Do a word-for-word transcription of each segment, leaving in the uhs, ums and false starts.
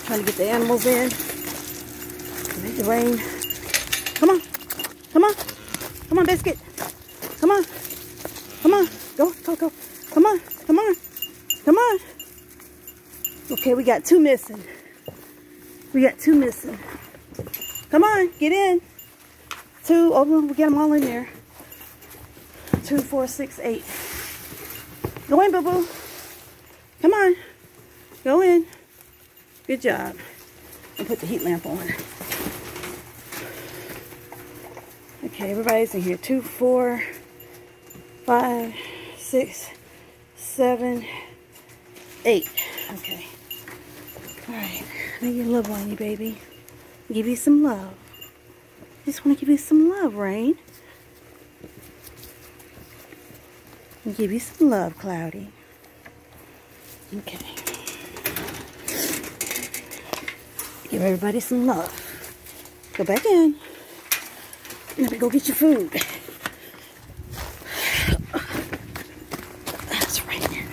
Trying to get the animals in. Make it rain. Come on. Come on. Come on, Biscuit. Come on. Come on. Go, go, go. Come on. Come on. Come on. Okay, we got two missing. We got two missing. Come on, get in. Two, oh, we'll get them all in there. Two, four, six, eight. Go in, boo-boo. Come on. Go in. Good job. And put the heat lamp on. Okay, everybody's in here. Two, four, five, six, seven, eight. Okay. All right. I need your love on you, baby. Give you some love. Just want to give you some love, Rain. Give you some love, Cloudy. Okay. Give everybody some love. Go back in. Let me go get your food. That's right there.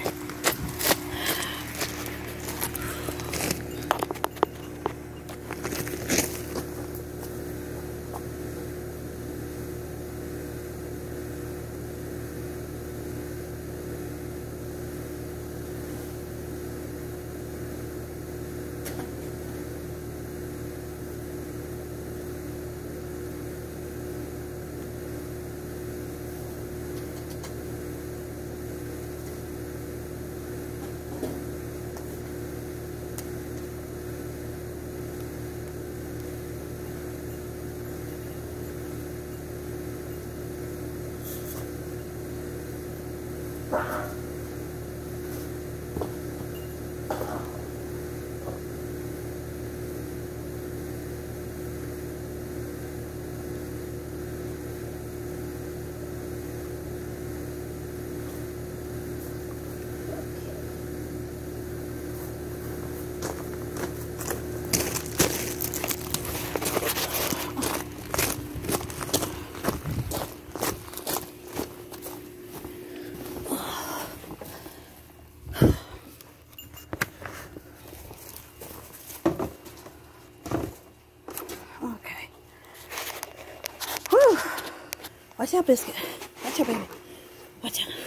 Watch out, Biscuit. Watch out, baby. Watch out.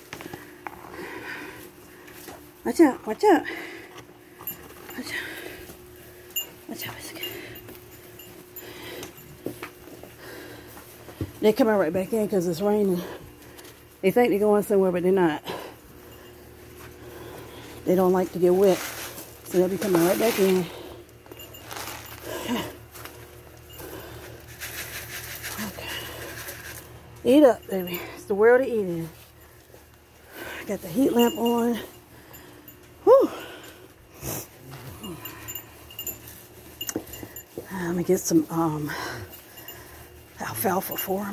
Watch out. Watch out. Watch out. Watch out, Biscuit. They're coming right back in because it's raining. They think they're going somewhere, but they're not. They don't like to get wet. So they'll be coming right back in. Eat up, baby. It's the world to eat in. Got the heat lamp on. Whew. I'm gonna get some um, alfalfa for them.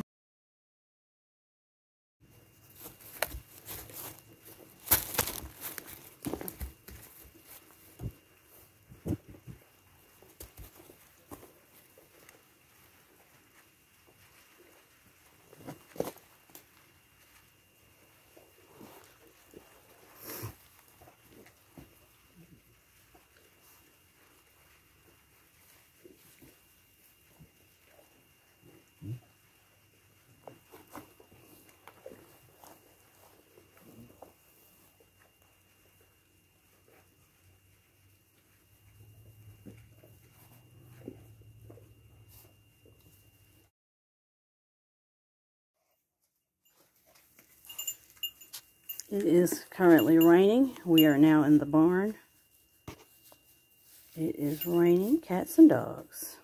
It is currently raining. We are now in the barn. It is raining cats and dogs.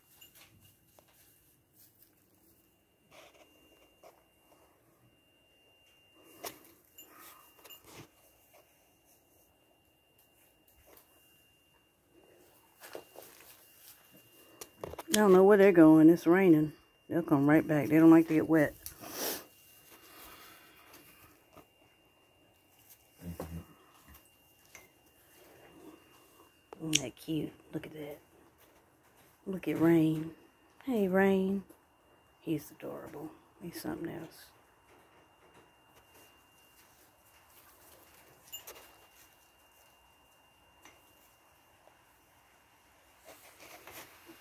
I don't know where they're going. It's raining. They'll come right back. They don't like to get wet. Isn't that cute? Look at that. Look at Rain. Hey, Rain. He's adorable. He's something else.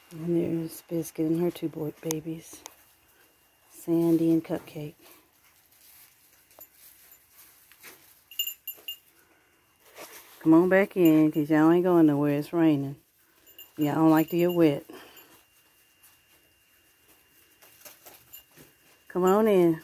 And there's Biscuit and her two boy babies, Sandy and Cupcake. Come on back in, because y'all ain't going nowhere. It's raining. Y'all don't like to get wet. Come on in.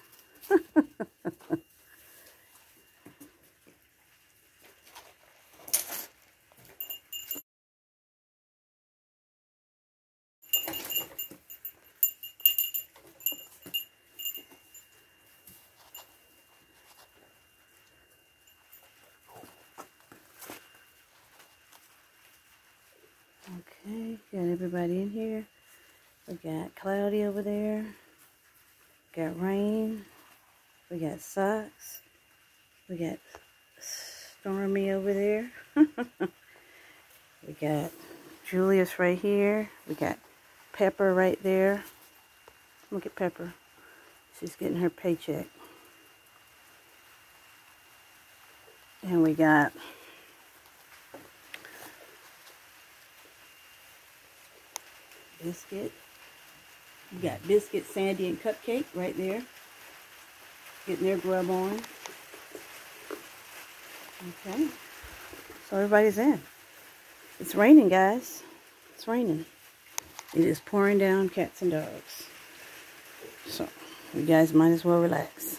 Okay, got everybody in here. We got Cloudy over there. Got Rain. We got Socks. We got Stormy over there. We got Julius right here. We got Pepper right there. Look at Pepper. She's getting her paycheck. And we got Biscuit. We got Biscuit, Sandy, and Cupcake right there. Getting their grub on. Okay. So everybody's in. It's raining, guys. It's raining. It is pouring down, cats and dogs. So you guys might as well relax.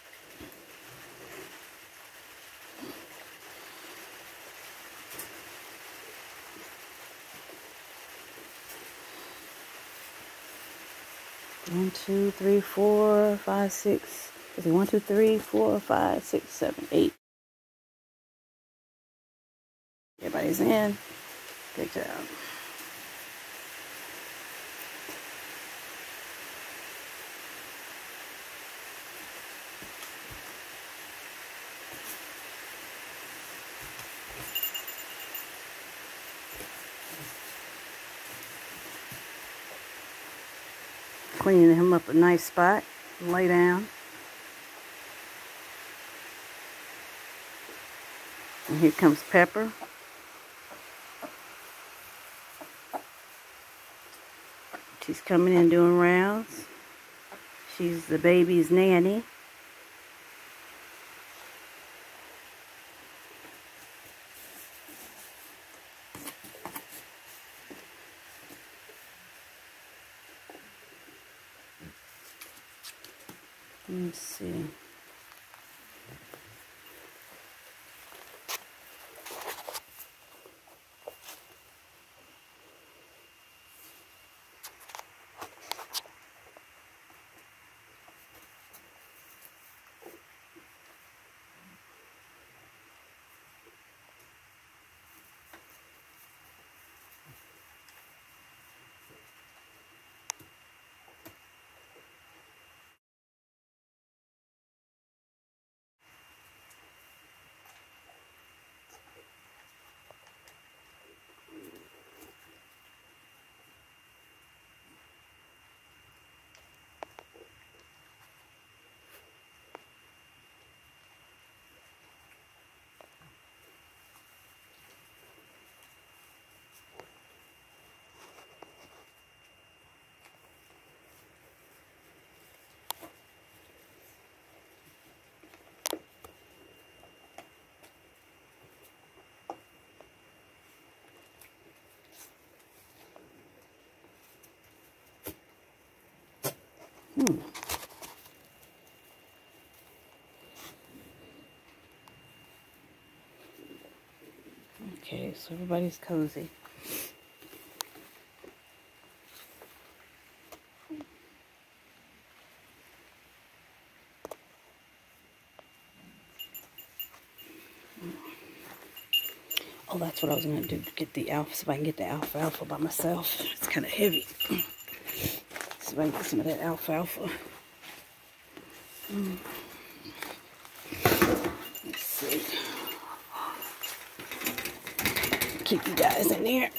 One, two, three, four, five, six. Is it one, two, three, four, five, six, seven, eight? Everybody's in. Good job. Cleaning him up a nice spot. Lay down. And here comes Pepper. She's coming in doing rounds. She's the baby's nanny. Let's see. Hmm. Okay, so everybody's cozy. Oh, that's what I was going to do to get the alpha, so I can get the alfalfa by myself. It's kind of heavy. So I can get some of that alfalfa. Mm. Let's see. Keep you guys in there.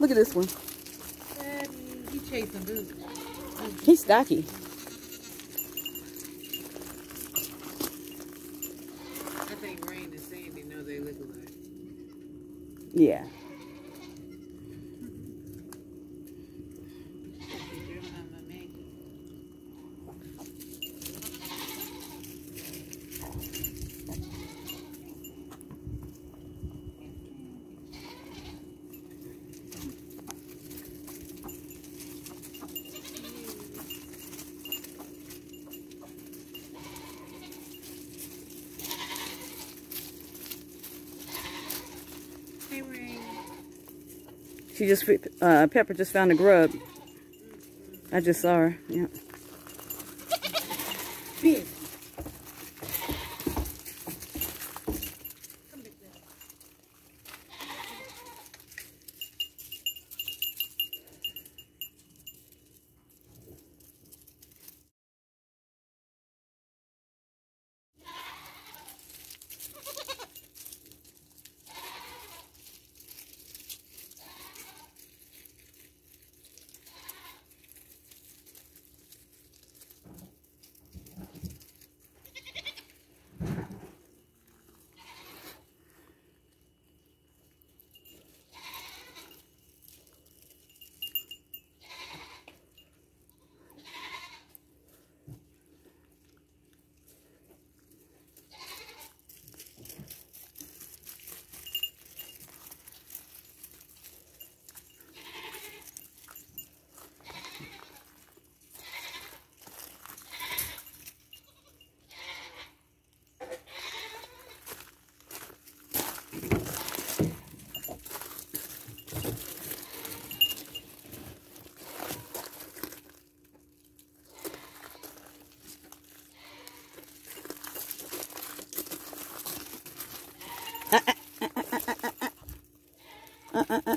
Look at this one. Um, he chasing dudes. He's stocky. I think Rain and Sandy know they look alike. Yeah. She just, uh, Pepper just found a grub. I just saw her. Yeah. Big. Uh, uh, uh, uh, uh, uh, uh, uh.